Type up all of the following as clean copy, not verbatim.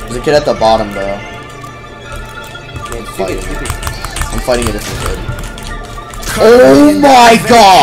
There's a kid at the bottom, though. I'm fighting a different kid. Oh my god!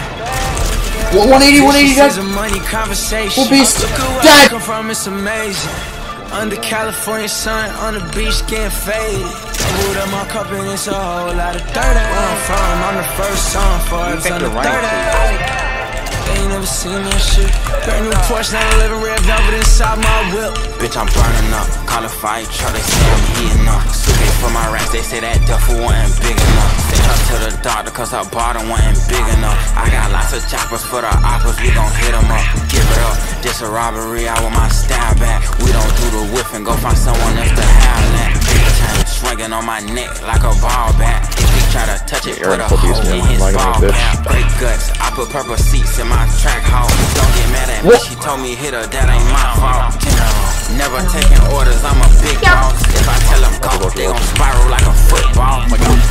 180, 180, guys! Full beast! Dead! Under California sun, on the beach getting faded. Hold up my cup and it's a whole lot of dirt. Where I'm from, I'm the first song for it's on the third. They ain't never seen that shit. Brand new Porsche, 911 red velvet inside my whip. Bitch, I'm burning up. Call a fire truck, they say I'm heating up. Suitcase for my racks, they say that duffel wasn't big enough. Sent her to the doctor cause her bottom wasn't big enough. I got lots of choppers for the oppas, we gon' hit them up. Give it up, this a robbery, I want my style back. We don't do the whiff and go find someone else to have that. Chain swinging on my neck like a ball bat. If he try to touch it, put a hole in his ball bat. Break guts, I put purple seats in my track hole. Don't get mad at me, she told me hit her, that ain't my fault. Never taking orders, I'm a big boss. If I tell them go, they gon' spiral like a football.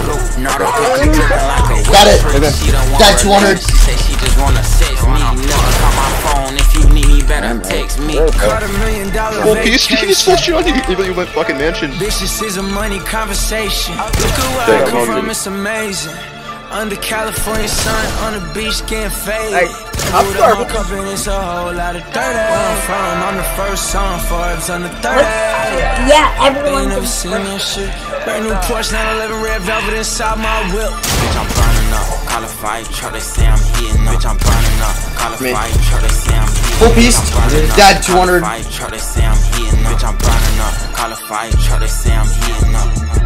Got it! Got 200. She say she just wanna sex me. Never call my phone, if you need me, better text me. Caught $1 million Well, he's supposed to on you, even you went fucking mansion. Bitch, this is a money conversation. Look at where I come from, it's amazing. Under California sun, on the beach getting faded. Hold up my cup and it's a whole lot of dirt. Where I'm from, I'm the first song for it's on the third. Yeah, everyone. Ain't never seen that shit. Brand new Porsche 911 red velvet inside my whip. Bitch, I'm burning up. Call a fire truck, they say I'm heating up. Bitch, I'm burning up. Call a fire truck, they say I'm heating up. Full beast. Dad, 200. Fire truck, they say I'm heating up. Bitch, I'm burning up. Call a fire truck, they say I'm heating up.